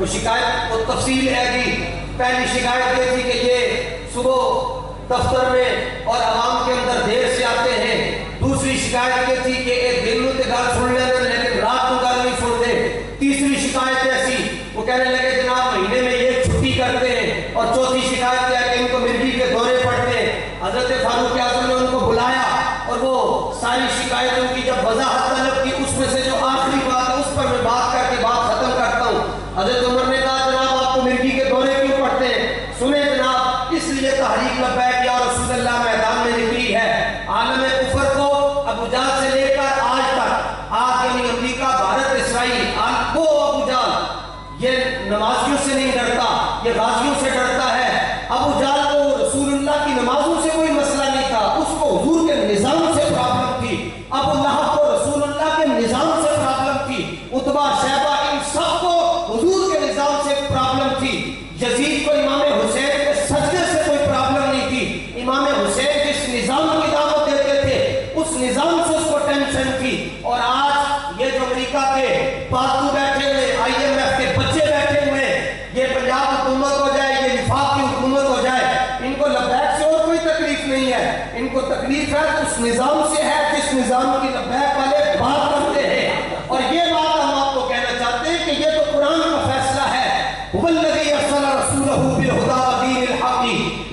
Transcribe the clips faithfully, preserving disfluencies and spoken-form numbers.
شکایت وہ تفصیل ہے گی. پہلی شکایت یہ تھی کہ یہ صبح دفتر میں اور عوام کے اندر دیر سے آتے ہیں. دوسری شکایت یہ تھی کہ ایک دن میں گل سن لیتے لیکن رات کو گل نہیں سنتے. تیسری شکایت ایسی وہ کہنے لگے جناب مہینے میں ایک چھٹی کرتے ہیں. اور چوتھی شکایت ہے کہ ان کو مرغی کے دورے پڑتے ہیں. حضرت فاروق اعظم نے ان کو بلایا اور وہ ساری شکایتوں کی جب وضاحت طلب کی اس میں سے جو آخری بات ہے اس پر میں بات کر کے بات ختم کرتا ہوں. حضرت عمر نے کہا جناب آپ کو مرغی کے دورے کیوں پڑتے ہیں؟ سنیں جناب اس لیے تحریک لبیک یا رسول اللہ میدان میں نکلی ہے. عالم کفر کو ابو جہل سے لے کر آج تک آج یعنی امریکہ بھارت اسرائیل وہ ابو جہل یہ نمازیوں سے نہیں ڈرتا یہ غازیوں سے ڈرتا ہے. ابو جہل کو رسول اللہ کی نمازوں سے کوئی مسئلہ نہیں تھا اس کو حضور کے نظام سے پرابلم تھی. ابو لہب کو رسول اللہ کے نظام سے پرابلم تھی. عتبہ شیبہ ان سب کو حضور کے نظام سے پرابلم تھی. یزید کو امام حسین کے سجدے سے کوئی پرابلم نہیں تھی. امام حسین جس نظام کی دعوت دیتے تھے اس نظام سے اس کو ٹینشن تھی. اور آج یہ جو امریکہ کے پالتو بیٹھے ہوئے آئی ایم ایف کے بچے بیٹھے ہوئے یہ پنجاب حکومت ہو جائے یہ وفاق کی حکومت ہو جائے ان کو لبیک سے اور کوئی تکلیف نہیں ہے. ان کو تکلیف ہے اس نظام سے ہے جس نظام کی لبیک والے بات کرتے ہیں. اور یہ بات ہم آپ کو کہنا چاہتے ہیں کہ یہ تو قرآن کا فیصلہ ہے. والذی ارسل رسولہ بالہدی ودین الحق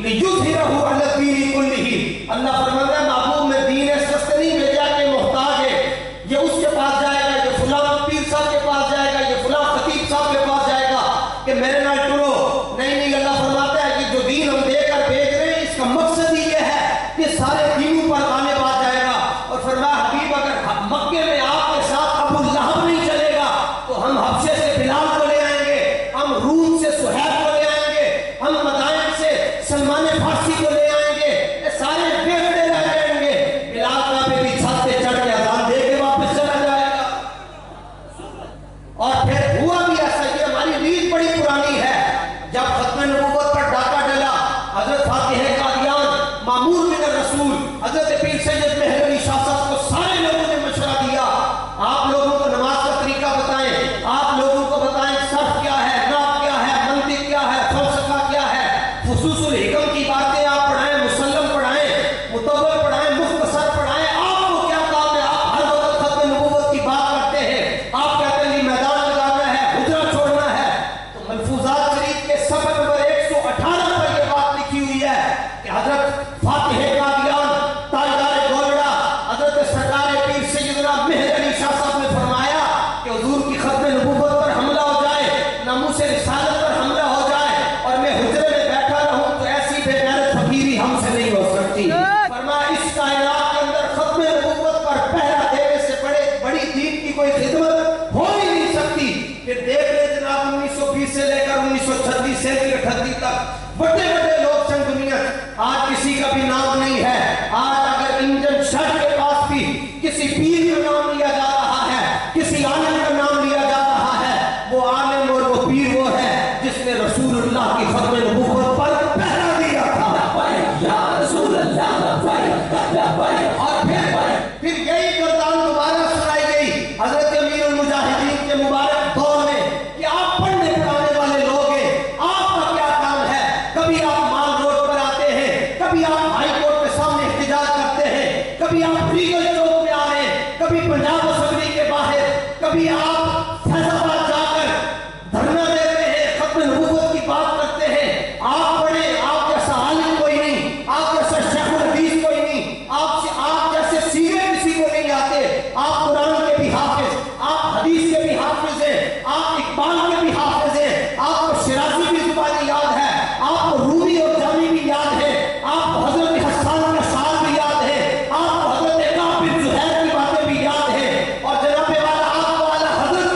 لیظہرہ علی الدین کلہ. اللہ فرماتا ہے محبوب میں دین اس واسطے نہیں بھیجا کہ محتاج ہے یہ اس کے پاس جائے گا یہ فلاں پیر صاحب کے پاس جائے گا یہ فلاں خطیب صاحب کے پاس جائے گا کہ میرے نال ٹرو. نہیں نہیں اللہ فرماتا ہے کہ جو دین ہم دے کر بھیج رہے ہیں اس کا مقصد ہی یہ ہے کہ سارے دینوں پر غالب آ جائے گا. اور فرمایا حبیب اگر مکے میں آپ کے ساتھ ابو لہب نہیں چلے گا تو ہم حبشے سے بلال کو لے آئیں گے ہم روم سے سہیب کو لے آئیں گے ہم مدائن سے سلمان فارسی کو لے آئیں گے. یہ سارے بیٹھتے رہ جائیں گے. بلال کا بھی چھت پہ چڑھ کے اذان دے کے واپس چلا جائے گا. اور پھر ہوا بھی ایسا یہ ہماری ریت بڑی پرانی ہے. جب ختم نبوت پر ڈاکہ ڈلا حضرت فاتح قادیان مامور من الرسول حضرت پیر سید مہر علی شاہ صاحب کو سارے لوگوں نے مشورہ دیا آپ لوگوں کو نماز کا طریقہ بتائیں آپ لوگوں کو بتائیں صرف کیا ہے نعت کیا ہے منطق کیا ہے فلسفہ کیا ہے خصوص الحکم کی باتیں آپ پڑھائیں مسلم پڑھائیں متول پڑھائیں مختصر پڑھائیں. آپ کو کیا کام ہے آپ ہر وقت ختم نبوت کی بات کرتے ہیں. آپ کہتے ہیں میدان لگانا ہے حجرہ چھوڑنا ہے. تو ملفوظات شریف کے صفحہ نمبر ایک سو اٹھارہ پر یہ بات لکھی ہوئی ہے کہ حضرت فاتح قادیان تاجدار گولڑا حضرت سرکار پیر سیدنا مہر علی شاہ صاحب نے فرمایا کہ حضور کی ختم نبوت پر حملہ ہو جائے ناموس رسالت پر حملہ ہو جائے اور میں حجرے میں بیٹھا رہوں تو ایسی بے غیرت فقیری ہم سے نہیں ہو سکتی. فرمایا اس کائنات کے اندر ختم نبوت پر پہرا دینے سے بڑے بڑی دین کی کوئی خدمت ہو ہی نہیں سکتی. پھر دیکھ لیں جناب انیس سو بیس سے لے کر انیس سو چھتیس سے اٹھتیس تک بڑے بڑے لوگ سن دنیا آج کسی کا بھی نام نہیں ہے. آج اگر انجن شرط کے پاس بھی کسی پیر کا نام لیا جا رہا ہے کسی عالم کا نام لیا جا رہا ہے وہ عالم اور وہ پیر وہ ہے جس نے رسول اللہ کی ختم نبوت پر پہرا دیا تھا. یا رسول اللہ. اور پھر پھر یہی گردان دوبارہ سنائی گئی حضرت امیر المجاہدین کے مبارک دور میں کہ آپ پڑھنے پڑھانے والے لوگ ہیں آپ کا کیا کام ہے. کبھی آپ مال روڈ پر آتے ہیں کبھی آپ ہائی کورٹ کے سامنے احتجاج کرتے ہیں کبھی آپ ریگل چوک میں آ رہے ہیں کبھی پنجاب اسمبلی کے باہر کبھی آپ فیض آباد جا کر دھرنا دیتے ہیں ختم نبوت کی بات کرتے ہیں. آپ پڑھیں آپ جیسا عالم کوئی نہیں آپ جیسا شیخ الحدیث کوئی نہیں آپ سے آپ جیسے سیرے کسی کو نہیں آتے. آپ قرآن کے بھی حافظ آپ حدیث کے بھی حافظ ہیں آپ اقبال کے بھی حافظ ہیں آپ کو شیرازی کی زبانی یاد ہے آپ کو رومی اور جامی بھی یاد ہے آپ کو حضرت حسان کا شعر بھی یاد ہے آپ کو حضرت کعب بن زہیر کی باتیں بھی یاد ہیں. اور جناب والا آپ کو والا حضرت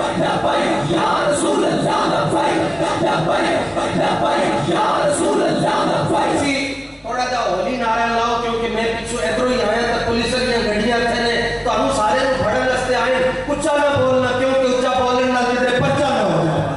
تھوڑا جا ہولی نعرہ لاؤ کیونکہ میں پیچھو ادھر ہی آیا تھا پولیس کی گڈیاں تھے تو ہم سارے نو پھڑن رستے آئے اچھا نہ بولنا کیونکہ اچھا بولنے نہ جدے پرچا نہ ہو جائے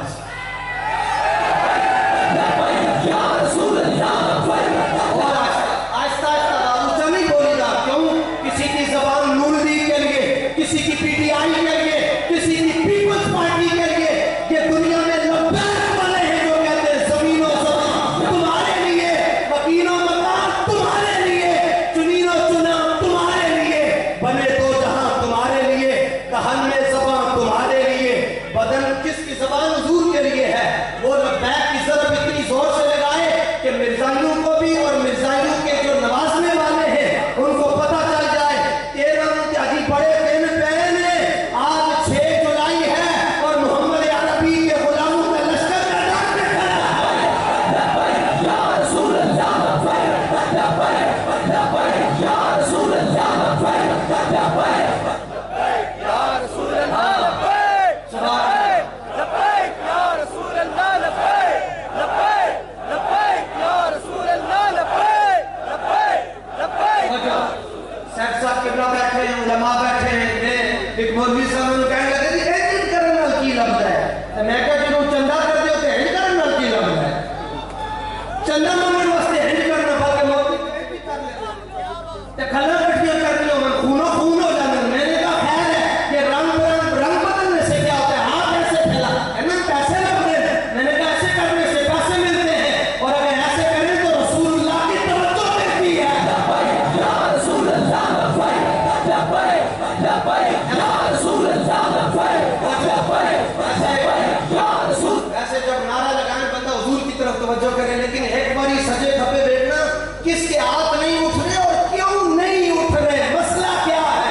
اور آہستہ آہستہ اچھا نہیں بولی گا کیوں کسی کی زبان نور لیگ کے لیے کسی کی پی ٹی آئی کے لیے کسی کی پیپلز پارٹی کے لیے یہ دنیا میں لبیک والے ہیں جو کہتے ہیں زمین و زمان تمہارے لیے مکین و مکان تمہارے لیے چنین و چنا تمہارے لیے بنے دو جہاں تمہارے لیے دہن میں زبان تمہارے لیے بدن کس کی زبان حضور کے لیے ہے وہ لبیک کی ضرب اتنی زور سے لگائے کہ مرزائیوں کو بھی اور مرزائیوں کے جو نوازنے والے ہیں ان کو پتہ چل جائے تیرہ انتہائی بڑے دن پہنے آج چھ جولائی ہے اور محمد عربی کے غلاموں کا لشکر میدان میں کھڑا سیف صاحب قبلہ بیٹھے ہیں علماء بیٹھے ہیں میں ایک مولوی صاحب نے کہنے لگے جی اینڈ کرن نال کی لفظ ہے تو میں کہا جنہوں چندہ کر دیو تو اینڈ کرن نال کی لفظ ہے چندہ منگن واسطے اینڈ کرنا بلکہ مولوی اینڈ بھی کر لیتے تے کھلا کٹیاں کر دیو من خونو خون ہو جانے میں نے کہا خیر ہے کہ رنگ رنگ رنگ بدلنے سے کیا ہوتا ہے ہاتھ ایسے پھیلا اینا پیسے لگتے ہیں میں نے کہا ایسے کرنے سے پیسے ملتے ہیں اور اگر ایسے کریں تو رسول اللہ کی توجہ ملتی ہے ایسے جب نعرہ لگائیں بندہ حضور کی طرف توجہ کرے لیکن ایک باری سجے کھپے بیٹھنا کس کے ہاتھ نہیں اٹھ رہے اور کیوں نہیں اٹھ رہے مسئلہ کیا ہے